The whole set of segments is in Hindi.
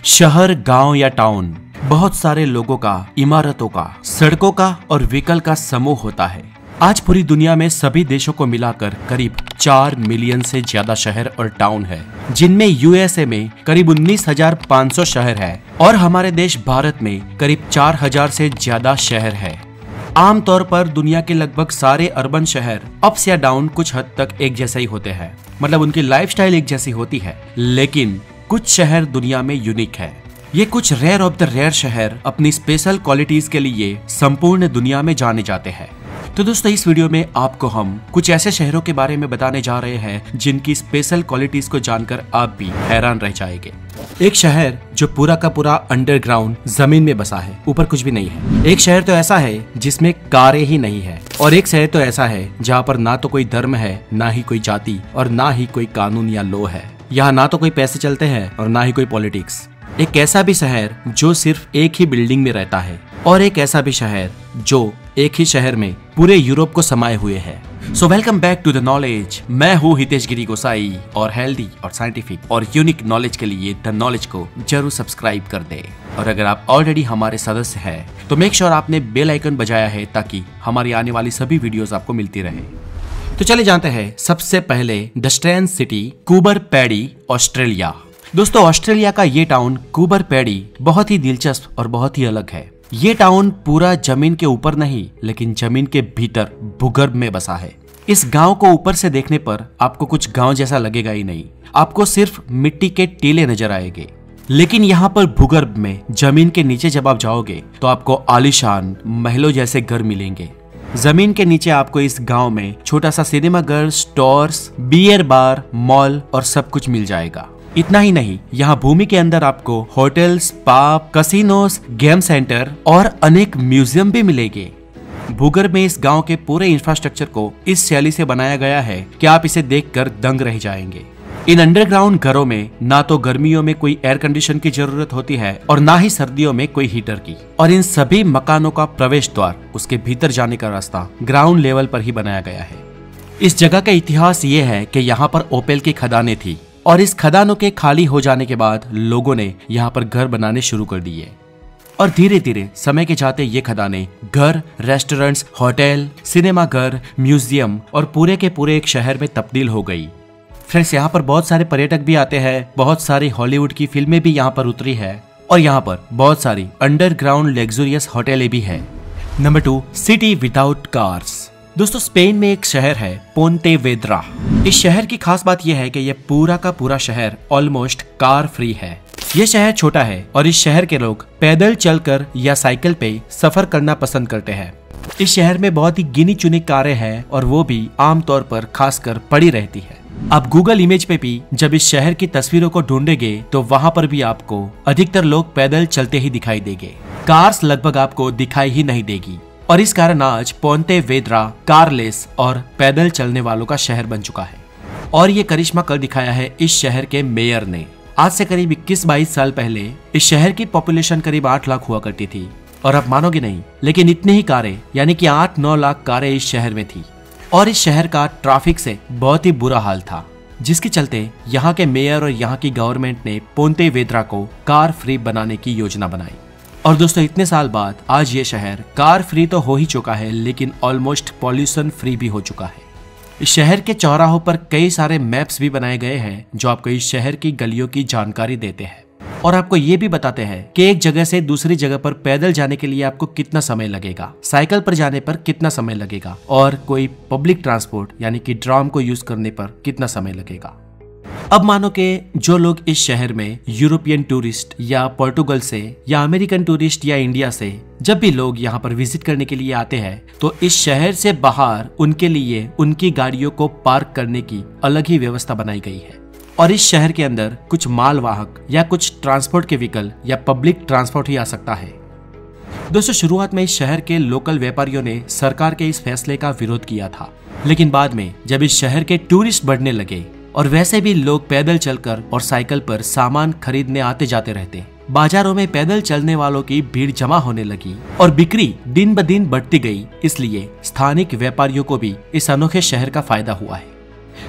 शहर, गांव या टाउन, बहुत सारे लोगों का, इमारतों का, सड़कों का और व्हीकल का समूह होता है। आज पूरी दुनिया में सभी देशों को मिलाकर करीब 4 मिलियन से ज्यादा शहर और टाउन है, जिनमें यूएसए में करीब 19,500 शहर है और हमारे देश भारत में करीब 4,000 से ज्यादा शहर है। आमतौर पर दुनिया के लगभग सारे अर्बन शहर अप्स या डाउन कुछ हद तक एक जैसे ही होते हैं, मतलब उनकी लाइफस्टाइल एक जैसी होती है। लेकिन कुछ शहर दुनिया में यूनिक है। ये कुछ रेयर ऑफ द रेयर शहर अपनी स्पेशल क्वालिटीज के लिए संपूर्ण दुनिया में जाने जाते हैं। तो दोस्तों, इस वीडियो में आपको हम कुछ ऐसे शहरों के बारे में बताने जा रहे हैं जिनकी स्पेशल क्वालिटीज को जानकर आप भी हैरान रह जाएंगे। एक शहर जो पूरा का पूरा अंडरग्राउंड जमीन में बसा है, ऊपर कुछ भी नहीं है। एक शहर तो ऐसा है जिसमें कारें ही नहीं है, और एक शहर तो ऐसा है जहाँ पर ना तो कोई धर्म है, ना ही कोई जाति और ना ही कोई कानून या लॉ है। यहाँ ना तो कोई पैसे चलते हैं और ना ही कोई पॉलिटिक्स। एक ऐसा भी शहर जो सिर्फ एक ही बिल्डिंग में रहता है, और एक ऐसा भी शहर जो एक ही शहर में पूरे यूरोप को समाये हुए है। So welcome back to the knowledge. मैं हूँ हितेश गिरी गोसाई, और हेल्दी और साइंटिफिक और यूनिक नॉलेज के लिए द नॉलेज को जरूर सब्सक्राइब कर दे। और अगर आप ऑलरेडी हमारे सदस्य हैं तो मेक श्योर आपने बेल आइकन बजाया है ताकि हमारी आने वाली सभी वीडियोस आपको मिलती रहे। तो चले जानते हैं सबसे पहले the strange city, Coober Pedy, Australia. दोस्तों, ऑस्ट्रेलिया का ये टाउन कूबर पैडी बहुत ही दिलचस्प और बहुत ही अलग है। ये टाउन पूरा जमीन के ऊपर नहीं, लेकिन जमीन के भीतर भूगर्भ में बसा है। इस गांव को ऊपर से देखने पर आपको कुछ गांव जैसा लगेगा ही नहीं, आपको सिर्फ मिट्टी के टीले नजर आएंगे। लेकिन यहाँ पर भूगर्भ में जमीन के नीचे जब आप जाओगे तो आपको आलीशान महलों जैसे घर मिलेंगे। जमीन के नीचे आपको इस गांव में छोटा सा सिनेमा घर, स्टोर्स, बियर बार, मॉल और सब कुछ मिल जाएगा। इतना ही नहीं, यहाँ भूमि के अंदर आपको hotels, pub, casinos, game centre और अनेक म्यूजियम भी मिलेंगे। भूगर्भ में इस गांव के पूरे इंफ्रास्ट्रक्चर को इस शैली से बनाया गया है कि आप इसे देखकर दंग रह जाएंगे। इन अंडरग्राउंड घरों में ना तो गर्मियों में कोई एयर कंडीशन की जरूरत होती है और ना ही सर्दियों में कोई हीटर की। और इन सभी मकानों का प्रवेश द्वार, उसके भीतर जाने का रास्ता ग्राउंड लेवल पर ही बनाया गया है। इस जगह का इतिहास ये है कि यहाँ पर ओपेल की खदानें थी, और इस खदानों के खाली हो जाने के बाद लोगों ने यहाँ पर घर बनाने शुरू कर दिए। और धीरे धीरे समय के जाते ये खदानें घर, रेस्टोरेंट्स, होटल, सिनेमा घर, म्यूजियम और पूरे के पूरे एक शहर में तब्दील हो गई। फ्रेंड्स, यहाँ पर बहुत सारे पर्यटक भी आते हैं, बहुत सारी हॉलीवुड की फिल्में भी यहाँ पर उतरी है, और यहाँ पर बहुत सारी अंडरग्राउंड लग्जूरियस होटलें भी है। Number 2, city without cars. दोस्तों, स्पेन में एक शहर है पोंटेवेद्रा। इस शहर की खास बात यह है कि यह पूरा का पूरा शहर ऑलमोस्ट कार फ्री है। यह शहर छोटा है और इस शहर के लोग पैदल चलकर या साइकिल पे सफर करना पसंद करते हैं। इस शहर में बहुत ही गिनी चुनी कारें हैं, और वो भी आमतौर पर खासकर पड़ी रहती है। आप गूगल इमेज पे भी जब इस शहर की तस्वीरों को ढूंढेंगे तो वहाँ पर भी आपको अधिकतर लोग पैदल चलते ही दिखाई देंगे। कार्स लगभग आपको दिखाई ही नहीं देगी, और इस कारण आज पोंटेवेद्रा कारलेस और पैदल चलने वालों का शहर बन चुका है। और ये करिश्मा कर दिखाया है इस शहर के मेयर ने। आज से करीब 21-22 साल पहले इस शहर की पॉपुलेशन करीब 8 लाख हुआ करती थी, और आप मानोगे नहीं, लेकिन इतनी ही कारें यानी कि 8-9 लाख कारें इस शहर में थी। और इस शहर का ट्रैफिक से बहुत ही बुरा हाल था, जिसके चलते यहाँ के मेयर और यहाँ की गवर्नमेंट ने पोंटेवेद्रा को कार फ्री बनाने की योजना बनाई। और दोस्तों, इतने साल बाद आज ये शहर कार फ्री तो हो ही चुका है, लेकिन ऑलमोस्ट पॉल्यूशन फ्री भी हो चुका है। इस शहर के चौराहों पर कई सारे मैप्स भी बनाए गए हैं जो आपको इस शहर की गलियों की जानकारी देते हैं, और आपको ये भी बताते हैं कि एक जगह से दूसरी जगह पर पैदल जाने के लिए आपको कितना समय लगेगा, साइकिल पर जाने पर कितना समय लगेगा, और कोई पब्लिक ट्रांसपोर्ट यानी कि ट्राम को यूज करने पर कितना समय लगेगा। अब मानो कि जो लोग इस शहर में यूरोपियन टूरिस्ट या पोर्टुगल से या अमेरिकन टूरिस्ट या इंडिया से जब भी लोग यहाँ पर विजिट करने के लिए आते हैं, तो इस शहर से बाहर उनके लिए उनकी गाड़ियों को पार्क करने की अलग ही व्यवस्था बनाई गई है। और इस शहर के अंदर कुछ मालवाहक या कुछ ट्रांसपोर्ट के व्हीकल या पब्लिक ट्रांसपोर्ट ही आ सकता है। दोस्तों, शुरुआत में इस शहर के लोकल व्यापारियों ने सरकार के इस फैसले का विरोध किया था, लेकिन बाद में जब इस शहर के टूरिस्ट बढ़ने लगे और वैसे भी लोग पैदल चलकर और साइकिल पर सामान खरीदने आते जाते रहते, बाजारों में पैदल चलने वालों की भीड़ जमा होने लगी और बिक्री दिन ब दिन बढ़ती गई। इसलिए स्थानिक व्यापारियों को भी इस अनोखे शहर का फायदा हुआ है।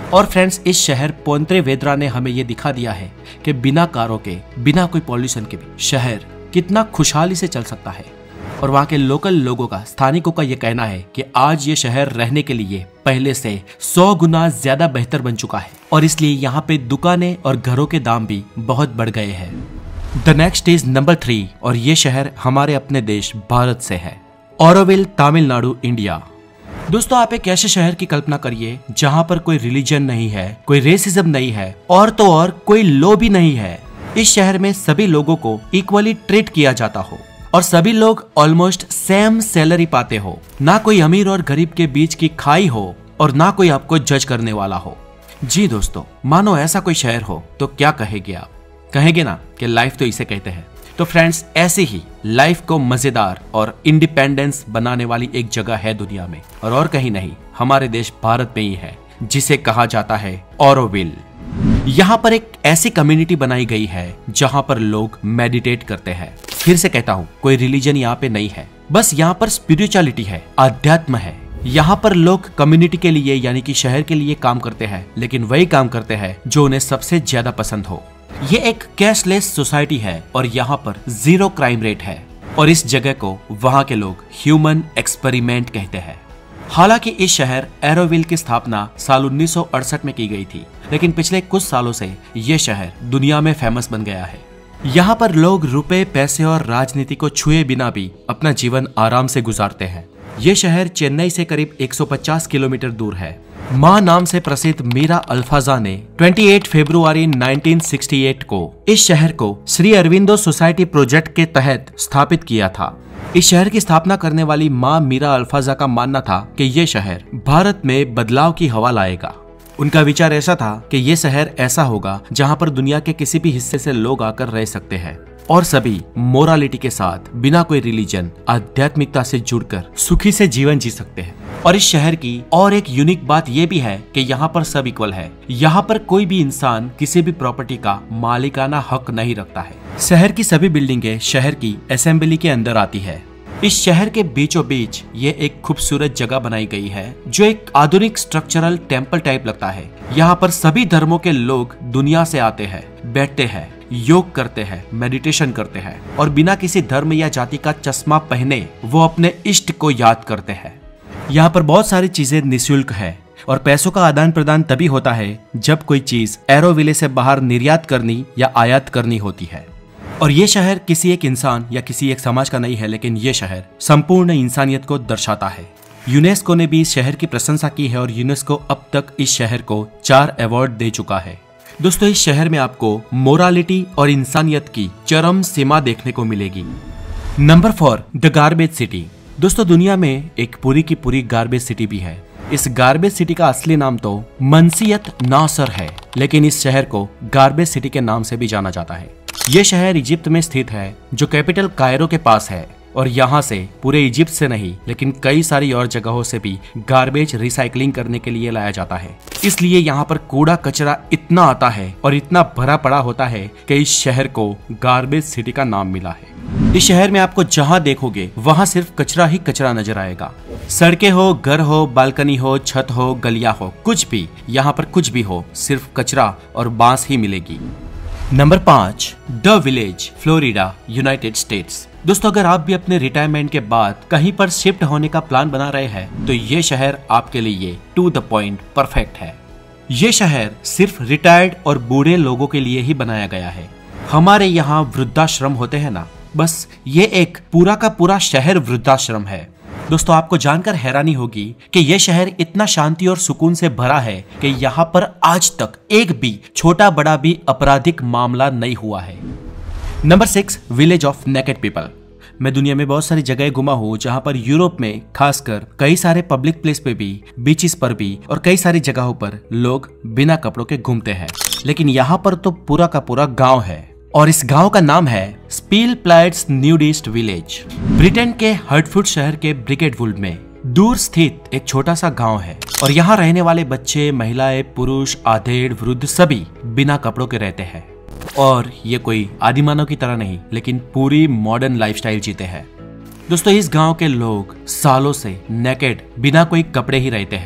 और फ्रेंड्स, इस शहर पोंत्रेवेद्रा ने हमें ये दिखा दिया है कि बिना कारों के, बिना कोई पॉल्यूशन के भी शहर कितना खुशहाली से चल सकता है। और वहाँ के लोकल लोगों का, स्थानिकों का ये कहना है कि आज ये शहर रहने के लिए पहले से 100 गुना ज्यादा बेहतर बन चुका है और इसलिए यहाँ पे दुकानें और घरों के दाम भी बहुत बढ़ गए हैं। द नेक्स्ट इज नंबर 3 और ये शहर हमारे अपने देश भारत से है, ऑरोविल, तमिलनाडु, इंडिया। दोस्तों, आप एक ऐसे शहर की कल्पना करिए जहाँ पर कोई रिलीजन नहीं है, कोई रेसिज्म नहीं है और तो और कोई लॉ भी नहीं है। इस शहर में सभी लोगों को इक्वली ट्रीट किया जाता हो और सभी लोग ऑलमोस्ट सेम सैलरी पाते हो। ना कोई अमीर और गरीब के बीच की खाई हो और ना कोई आपको जज करने वाला हो। जी दोस्तों, मानो ऐसा कोई शहर हो तो क्या कहेंगे आप? कहेंगे ना कि लाइफ तो इसे कहते हैं। तो फ्रेंड्स, ऐसे ही लाइफ को मजेदार और इंडिपेंडेंस बनाने वाली एक जगह है दुनिया में और कहीं नहीं, हमारे देश भारत में ही है, जिसे कहा जाता है ऑरोविल। यहाँ पर एक ऐसी कम्युनिटी बनाई गई है जहाँ पर लोग मेडिटेट करते हैं। फिर से कहता हूँ, कोई रिलीजन यहाँ पे नहीं है, बस यहाँ पर स्पिरिचुअलिटी है, अध्यात्म है। यहाँ पर लोग कम्युनिटी के लिए यानी कि शहर के लिए काम करते हैं, लेकिन वही काम करते हैं जो उन्हें सबसे ज्यादा पसंद हो। ये एक कैशलेस सोसाइटी है और यहाँ पर 0 क्राइम रेट है और इस जगह को वहाँ के लोग ह्यूमन एक्सपेरिमेंट कहते हैं। हालांकि इस शहर ऑरोविल की स्थापना साल 1968 में की गई थी, लेकिन पिछले कुछ सालों से ये शहर दुनिया में फेमस बन गया है। यहाँ पर लोग रुपए, पैसे और राजनीति को छुए बिना भी अपना जीवन आराम से गुजारते हैं। ये शहर चेन्नई से करीब 150 किलोमीटर दूर है। माँ नाम से प्रसिद्ध मीरा अल्फाजा ने 28 फरवरी 1968 को इस शहर को श्री अरविंदो सोसाइटी प्रोजेक्ट के तहत स्थापित किया था। इस शहर की स्थापना करने वाली माँ मीरा अल्फाजा का मानना था कि ये शहर भारत में बदलाव की हवा लाएगा। उनका विचार ऐसा था कि ये शहर ऐसा होगा जहाँ पर दुनिया के किसी भी हिस्से से लोग आकर रह सकते हैं और सभी मोरालिटी के साथ, बिना कोई रिलीजन, आध्यात्मिकता से जुड़कर सुखी से जीवन जी सकते हैं। और इस शहर की और एक यूनिक बात यह भी है कि यहाँ पर सब इक्वल है। यहाँ पर कोई भी इंसान किसी भी प्रॉपर्टी का मालिकाना हक नहीं रखता है। शहर की सभी बिल्डिंगें शहर की असेंबली के अंदर आती है। इस शहर के बीचों बीच ये एक खूबसूरत जगह बनाई गई है जो एक आधुनिक स्ट्रक्चरल टेम्पल टाइप लगता है। यहाँ पर सभी धर्मों के लोग दुनिया से आते हैं, बैठते हैं, योग करते हैं, मेडिटेशन करते हैं और बिना किसी धर्म या जाति का चश्मा पहने वो अपने इष्ट को याद करते हैं। यहाँ पर बहुत सारी चीजें निःशुल्क है और पैसों का आदान प्रदान तभी होता है जब कोई चीज ऑरोविल से बाहर निर्यात करनी या आयात करनी होती है। और ये शहर किसी एक इंसान या किसी एक समाज का नहीं है, लेकिन ये शहर संपूर्ण इंसानियत को दर्शाता है। यूनेस्को ने भी इस शहर की प्रशंसा की है और यूनेस्को अब तक इस शहर को 4 अवार्ड दे चुका है। दोस्तों, इस शहर में आपको मोरालिटी और इंसानियत की चरम सीमा देखने को मिलेगी। Number 4, the garbage city. दोस्तों, दुनिया में एक पूरी की पूरी गार्बेज सिटी भी है। इस गार्बेज सिटी का असली नाम तो मंसियत नासर है, लेकिन इस शहर को गार्बेज सिटी के नाम से भी जाना जाता है। ये शहर इजिप्ट में स्थित है जो कैपिटल कायरो के पास है और यहाँ से पूरे इजिप्ट से नहीं लेकिन कई सारी और जगहों से भी गार्बेज रिसाइकलिंग करने के लिए लाया जाता है। इसलिए यहाँ पर कूड़ा कचरा इतना आता है और इतना भरा पड़ा होता है कि इस शहर को गार्बेज सिटी का नाम मिला है। इस शहर में आपको जहाँ देखोगे वहाँ सिर्फ कचरा ही कचरा नजर आएगा। सड़कें हो, घर हो, बालकनी हो, छत हो, गलियां हो, कुछ भी, यहाँ पर कुछ भी हो, सिर्फ कचरा और बांस ही मिलेगी। Number 5, the village, Florida, United States. दोस्तों, अगर आप भी अपने रिटायरमेंट के बाद कहीं पर शिफ्ट होने का प्लान बना रहे हैं तो ये शहर आपके लिए टू द पॉइंट परफेक्ट है। ये शहर सिर्फ रिटायर्ड और बूढ़े लोगों के लिए ही बनाया गया है। हमारे यहाँ वृद्धाश्रम होते हैं ना, बस ये एक पूरा का पूरा शहर वृद्धाश्रम है। दोस्तों, आपको जानकर हैरानी होगी कि यह शहर इतना शांति और सुकून से भरा है कि यहाँ पर आज तक एक भी छोटा बड़ा भी आपराधिक मामला नहीं हुआ है। Number 6, village of naked people. मैं दुनिया में बहुत सारी जगह घुमा हूँ जहाँ पर यूरोप में खासकर कई सारे पब्लिक प्लेस पे भी, बीचेस पर भी और कई सारी जगहों पर लोग बिना कपड़ों के घूमते हैं, लेकिन यहाँ पर तो पूरा का पूरा गाँव है और इस गांव का नाम है स्पीलप्लाइट्स न्यूडिस्ट विलेज। ब्रिटेन के हर्टफुट शहर के ब्रिकेटवुड में दूर स्थित एक छोटा सा गांव है और यहाँ रहने वाले बच्चे, महिलाएं, पुरुष, आधेड़, वृद्ध सभी बिना कपड़ों के रहते हैं और ये कोई आदिमानव की तरह नहीं लेकिन पूरी मॉडर्न लाइफस्टाइल जीते हैं। दोस्तों, इस गांव के लोग सालों से नेकेड, बिना कोई कपड़े ही रहते हैं।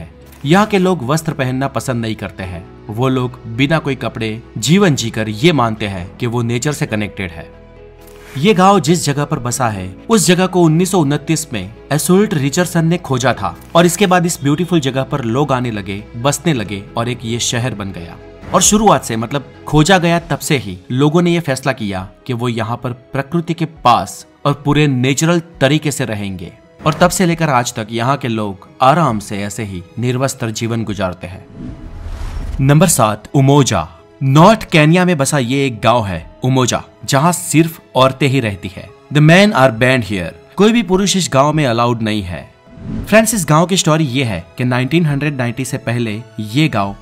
यहाँ के लोग वस्त्र पहनना पसंद नहीं करते हैं। वो लोग बिना कोई कपड़े जीवन जीकर ये मानते हैं कि वो नेचर से कनेक्टेड है। ये गांव जिस जगह पर बसा है उस जगह को 1929 में एसोल्ट रिचर्डसन ने खोजा था और इसके बाद इस ब्यूटीफुल जगह पर लोग आने लगे, बसने लगे और एक ये शहर बन गया। और शुरुआत से मतलब खोजा गया तब से ही लोगों ने ये फैसला किया कि वो यहाँ पर प्रकृति के पास और पूरे नेचुरल तरीके से रहेंगे। और तब से लेकर आज तक यहाँ के लोग आराम से ऐसे ही निर्वस्त्र जीवन गुजारते हैं। नंबर 7, उमोजा। नॉर्थ केन्या में बसा ये एक गांव है उमोजा, जहां सिर्फ औरतें ही रहती है। The man are banned here. कोई भी पुरुष इस गांव में अलाउड नहीं है। फ्रेंड्स, इस गांव की स्टोरी ये है कि 1990 से पहले ये गांव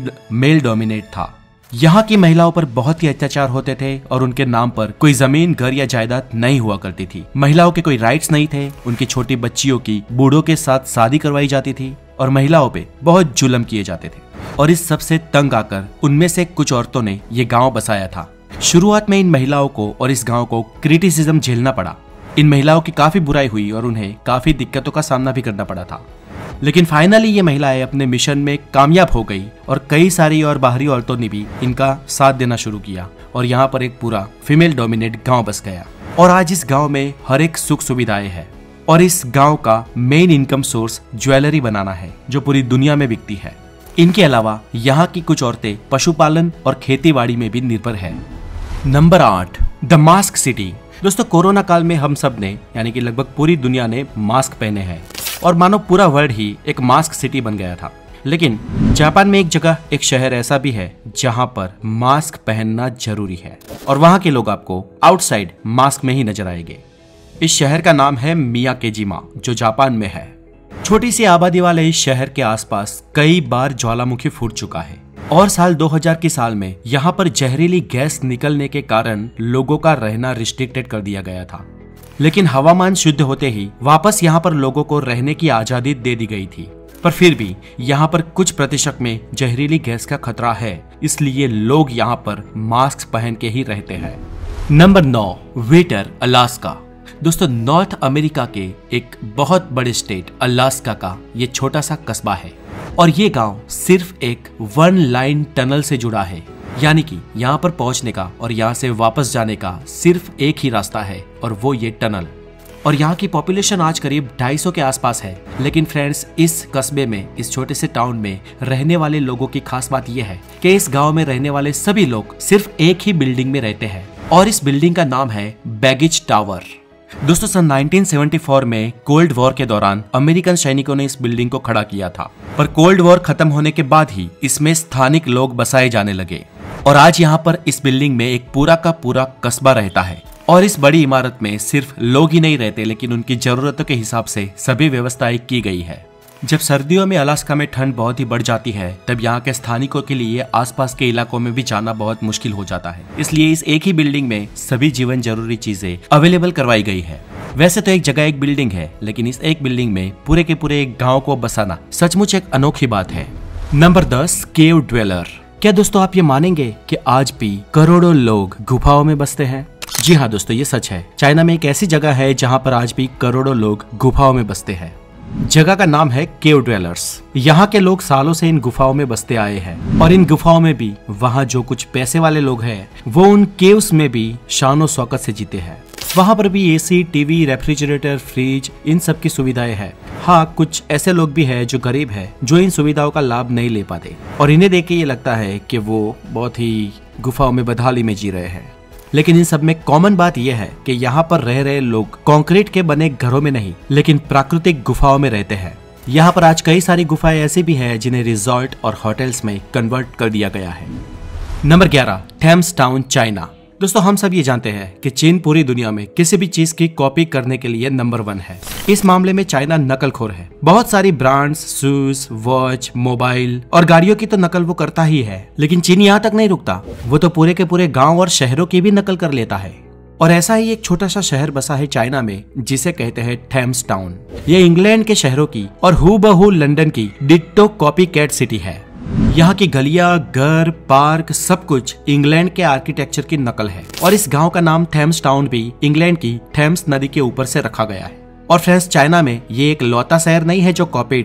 मेल डोमिनेट था। यहाँ की महिलाओं पर बहुत ही अत्याचार होते थे और उनके नाम पर कोई जमीन, घर या जायदाद नहीं हुआ करती थी। महिलाओं के कोई राइट्स नहीं थे। उनकी छोटी बच्चियों की बूढ़ों के साथ शादी करवाई जाती थी और महिलाओं पे बहुत जुल्म किए जाते थे। और इस सब से तंग आकर उनमें से कुछ औरतों ने ये गांव बसाया था। शुरुआत में इन महिलाओं को और इस गांव को क्रिटिसिज्म झेलना पड़ा। इन महिलाओं की काफी बुराई हुई और उन्हें काफी दिक्कतों का सामना भी करना पड़ा था। लेकिन फाइनली ये महिलाएं अपने मिशन में कामयाब हो गई और कई सारी और बाहरी औरतों ने भी इनका साथ देना शुरू किया और यहाँ पर एक पूरा फीमेल डोमिनेट गांव बस गया। और आज इस गांव में हर एक सुख सुविधाएं हैं और इस गांव का मेन इनकम सोर्स ज्वेलरी बनाना है जो पूरी दुनिया में बिकती है। इनके अलावा यहाँ की कुछ औरतें पशुपालन और खेतीबाड़ी में भी निर्भर है। Number 8, the mask city. दोस्तों, कोरोना काल में हम सब ने यानी कि लगभग पूरी दुनिया ने मास्क पहने हैं और मानो पूरा वर्ल्ड ही एक मास्क सिटी बन गया था। लेकिन जापान में एक जगह, एक शहर ऐसा भी है जहां पर मास्क पहनना जरूरी है और वहां के लोग आपको आउटसाइड मास्क में ही नजर आएंगे। इस शहर का नाम है मियाकेजिमा, जो जापान में है। छोटी सी आबादी वाले इस शहर के आसपास कई बार ज्वालामुखी फूट चुका है और साल 2000 की साल में यहाँ पर जहरीली गैस निकलने के कारण लोगों का रहना रिस्ट्रिक्टेड कर दिया गया था। लेकिन हवामान शुद्ध होते ही वापस यहाँ पर लोगों को रहने की आजादी दे दी गई थी। पर फिर भी यहाँ पर कुछ प्रतिशत में जहरीली गैस का खतरा है, इसलिए लोग यहाँ पर मास्क पहन के ही रहते हैं। Number 9, Whittier, Alaska. दोस्तों, नॉर्थ अमेरिका के एक बहुत बड़े स्टेट अलास्का का ये छोटा सा कस्बा है और ये गांव सिर्फ एक 1 लाइन टनल से जुड़ा है। यानी कि यहाँ पर पहुंचने का और यहाँ से वापस जाने का सिर्फ एक ही रास्ता है और वो ये टनल। और यहाँ की पॉपुलेशन आज करीब 250 के आसपास है। लेकिन फ्रेंड्स, इस कस्बे में, इस छोटे से टाउन में रहने वाले लोगों की खास बात यह है कि इस गांव में रहने वाले सभी लोग सिर्फ एक ही बिल्डिंग में रहते हैं और इस बिल्डिंग का नाम है बैगेज टावर। दोस्तों, सन 1974 में कोल्ड वॉर के दौरान अमेरिकन सैनिकों ने इस बिल्डिंग को खड़ा किया था, पर कोल्ड वॉर खत्म होने के बाद ही इसमें स्थानिक लोग बसाए जाने लगे और आज यहाँ पर इस बिल्डिंग में एक पूरा का पूरा कस्बा रहता है। और इस बड़ी इमारत में सिर्फ लोग ही नहीं रहते, लेकिन उनकी जरूरतों के हिसाब से सभी व्यवस्थाएं की गई है। जब सर्दियों में अलास्का में ठंड बहुत ही बढ़ जाती है, तब यहाँ के स्थानिकों के लिए आसपास के इलाकों में भी जाना बहुत मुश्किल हो जाता है। इसलिए इस एक ही बिल्डिंग में सभी जीवन जरूरी चीजें अवेलेबल करवाई गई है। वैसे तो एक जगह एक बिल्डिंग है, लेकिन इस एक बिल्डिंग में पूरे के पूरे एक गाँव को बसाना सचमुच एक अनोखी बात है। Number 10, cave dweller. क्या दोस्तों आप ये मानेंगे कि आज भी करोड़ों लोग गुफाओं में बसते हैं? जी हाँ दोस्तों, ये सच है। चाइना में एक ऐसी जगह है जहाँ पर आज भी करोड़ों लोग गुफाओं में बसते हैं। जगह का नाम है केव ड्वेलर्स। यहाँ के लोग सालों से इन गुफाओं में बसते आए हैं और इन गुफाओं में भी वहाँ जो कुछ पैसे वाले लोग हैं वो उन केव्स में भी शानो शौकत से जीते हैं। वहाँ पर भी एसी, टीवी, रेफ्रिजरेटर, फ्रिज, इन सब की सुविधाएं हैं। हाँ, कुछ ऐसे लोग भी हैं जो गरीब हैं, जो इन सुविधाओं का लाभ नहीं ले पाते और इन्हें देख के ये लगता है कि वो बहुत ही गुफाओं में बदहाली में जी रहे हैं। लेकिन इन सब में कॉमन बात यह है कि यहाँ पर रह रहे लोग कंक्रीट के बने घरों में नहीं, लेकिन प्राकृतिक गुफाओं में रहते हैं। यहाँ पर आज कई सारी गुफाएं ऐसी भी हैं जिन्हें रिजॉर्ट और होटल्स में कन्वर्ट कर दिया गया है। Number 11, Thames Town, China. दोस्तों, हम सब ये जानते हैं कि चीन पूरी दुनिया में किसी भी चीज की कॉपी करने के लिए नंबर 1 है। इस मामले में चाइना नकलखोर है। बहुत सारी ब्रांड्स, शूज, वॉच, मोबाइल और गाड़ियों की तो नकल वो करता ही है, लेकिन चीन यहाँ तक नहीं रुकता। वो तो पूरे के पूरे गांव और शहरों की भी नकल कर लेता है। और ऐसा ही एक छोटा सा शहर बसा है चाइना में जिसे कहते हैं थेम्स टाउन। ये इंग्लैंड के शहरों की और हूबहू लंदन की डिट्टो कॉपी कैट सिटी है। यहाँ की गलियां, घर, पार्क सब कुछ इंग्लैंड के आर्किटेक्चर की नकल है और इस गांव का नाम थेम्स टाउन भी इंग्लैंड की थेम्स नदी के ऊपर से रखा गया है। और फ्रेंड्स, चाइना में ये एक लौता शहर नहीं है जो कॉपीड है।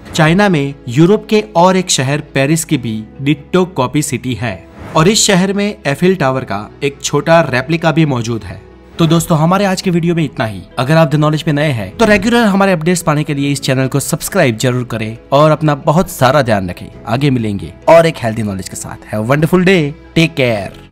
चाइना में यूरोप के और एक शहर पेरिस की भी डिट्टो कॉपी सिटी है और इस शहर में एफिल टावर का एक छोटा रेप्लिका भी मौजूद है। तो दोस्तों हमारे आज के वीडियो में इतना ही। अगर आप द नॉलेज पे नए हैं तो रेगुलर हमारे अपडेट्स पाने के लिए इस चैनल को सब्सक्राइब जरूर करें और अपना बहुत सारा ध्यान रखें। आगे मिलेंगे और एक हेल्दी नॉलेज के साथ। Have a wonderful day, take care.